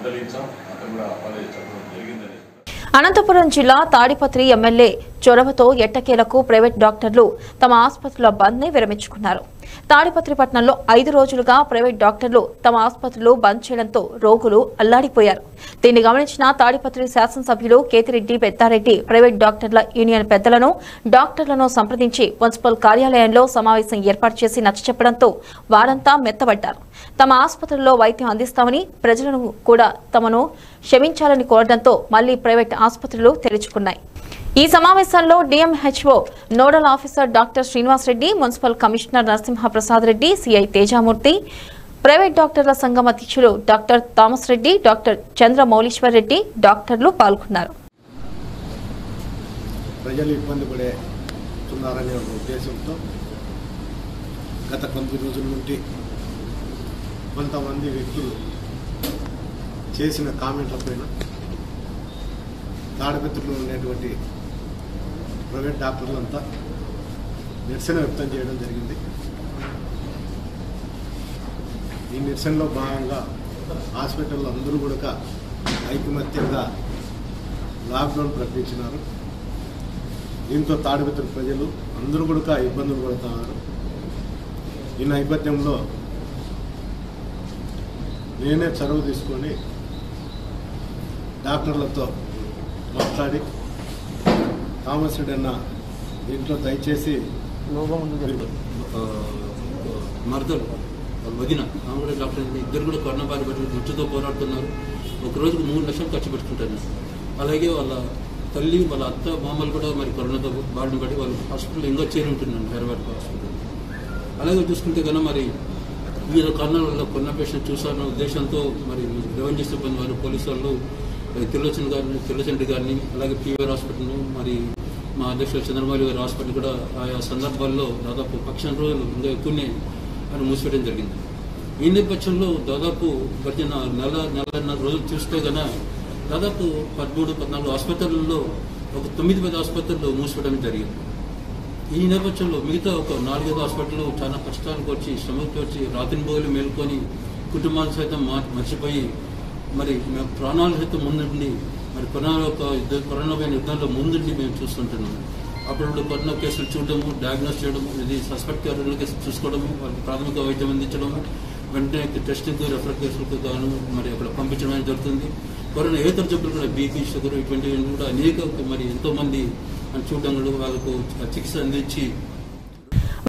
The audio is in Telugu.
మందలించాం, అతను కూడా చెప్పడం జరిగిందని. అనంతపురం జిల్లా తాడిపత్రి ఎమ్మెల్యే చొరవతో ఎట్టకేలకు ప్రైవేట్ డాక్టర్లు తమ ఆసుపత్రుల బంద్ ని విరమించుకున్నారు. తాడిపత్రి పట్టణంలో 5 రోజులుగా ప్రైవేట్ డాక్టర్లు తమ ఆసుపత్రులు బంద్ చేయడంతో రోగులు అల్లాడిపోయారు. దీన్ని గమనించిన తాడిపత్రి శాసనసభ్యులు కేతిరెడ్డి పెద్దారెడ్డి ప్రైవేట్ డాక్టర్ల యూనియన్ పెద్దలను డాక్టర్లను సంప్రదించి మున్సిపల్ కార్యాలయంలో సమావేశం ఏర్పాటు చేసి నచ్చచెప్పడంతో వారంతా మెత్తబడ్డారు. తమ ఆసుపత్రుల్లో వైద్యం అందిస్తామని ప్రజలను కూడా తమను క్షమించాలని కోరడంతో మళ్లీ ప్రైవేట్ ఆసుపత్రులు తెరుచుకున్నాయి. ఈ సమావేశంలో DMHO nodal officer doctor Srinivas Reddy, municipal commissioner Narasimhaprasad Reddy, CI Tejamurthy, private డాక్టర్ల సంఘం అధ్యక్షులు doctor Thomas Reddy, doctor Chandramouleeswar Reddy డాక్టర్లు పాల్గొన్నారు. ప్రజలు ఇబ్బంది పడుతున్నారనే ఉద్దేశంతో గత కొన్ని రోజుల నుండి కొంతమంది వ్యక్తులు చేసిన కామెంట్ల పైన తాడిపత్రిలో ఉండేటువంటి ప్రైవేట్ డాక్టర్లంతా నిరసన వ్యక్తం చేయడం జరిగింది. ఈ నిరసనలో భాగంగా హాస్పిటల్లో అందరూ కూడా ఐకమత్యంగా లాక్డౌన్ ప్రకటించినారు. దీంతో తాడిపత్రి ప్రజలు అందరూ కూడా ఇబ్బందులు పడుతున్నారు. ఈ నేపథ్యంలో నేనే చొరవ తీసుకొని డాక్టర్లతో మాట్లాడి థామస్ రెడ్డి అన్న దీంట్లో దయచేసి మరదలు వదిన ఆమె డాక్టర్ ఇద్దరు కూడా కరోనా బారి పట్టి మృత్యుతో పోరాడుతున్నారు. ఒక రోజుకు 3 లక్షలు ఖర్చు పెట్టుకుంటారు. అలాగే వాళ్ళ తల్లి వాళ్ళ అత్త మామలు కూడా మరి కరోనాతో బారిన పడి వాళ్ళు హాస్పిటల్ ఇంకా చేరుంటున్నారు హైదరాబాద్ హాస్పిటల్. అలాగే చూసుకుంటే కన్నా మరి వీళ్ళ కరోనా వల్ల కొన్న పేషెంట్ చూసారన్న ఉద్దేశంతో మరి రెవెన్యూ సిబ్బంది వాళ్ళు పోలీసు వాళ్ళు త్రిలోచన్ గారిని అలాగే పీవీఆర్ హాస్పిటల్ మరి మా అధ్యక్షులు చంద్రమౌళి గారి హాస్పిటల్ కూడా ఆయా సందర్భాల్లో దాదాపు 1,00,000 రోజులు ఇంకా ఎక్కువనే ఆయన మూసివేయడం జరిగింది. ఈ నేపథ్యంలో దాదాపు గడిచిన నెలన్నర రోజులు చూస్తే కన్నా దాదాపు 13-14 ఆసుపత్రుల్లో ఒక 9-10 ఆసుపత్రులు మూసివేయడం జరిగింది. ఈ నేపథ్యంలో మిగతా ఒక 4-5 హాస్పిటల్లో చాలా కష్టానికి వచ్చి శ్రమకు వచ్చి రాత్రింబోలు మేల్కొని కుటుంబాలు సైతం మర్చిపోయి మరి మేము ప్రాణాలు సైతం ముందుండి మరి కరోనా పైన యుద్ధంలో ముందుండి మేము చూస్తుంటున్నాము. అప్పుడు కరోనా కేసులు చూడడము, డయాగ్నోస్ చేయడము, ఇది సస్పెక్ట్ కరోనా కేసులు చూసుకోవడము, వాళ్ళకి ప్రాథమిక వైద్యం అందించడము, వెంటనే టెస్టింగ్ రెఫర్ కేసులకు గాను మరి అక్కడ పంపించడం అనేది జరుగుతుంది. కరోనా ఏతర జబ్బులు కూడా బీపీ, షుగర్ ఇటువంటివి కూడా అనేక మరి ఎంతోమంది చూడడం వాళ్ళకు చికిత్స అందించి